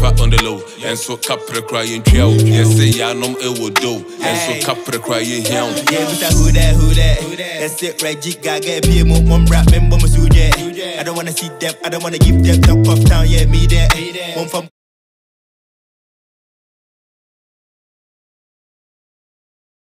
fat on the low. And so capre crying trail. Yes, say ya nom it will do. And so capre crying here. Yeah, but who that? That's it, Reggie Gaga, be a mum rap, member, I don't wanna see them, I don't wanna give them top of town, yeah, me there. Mum from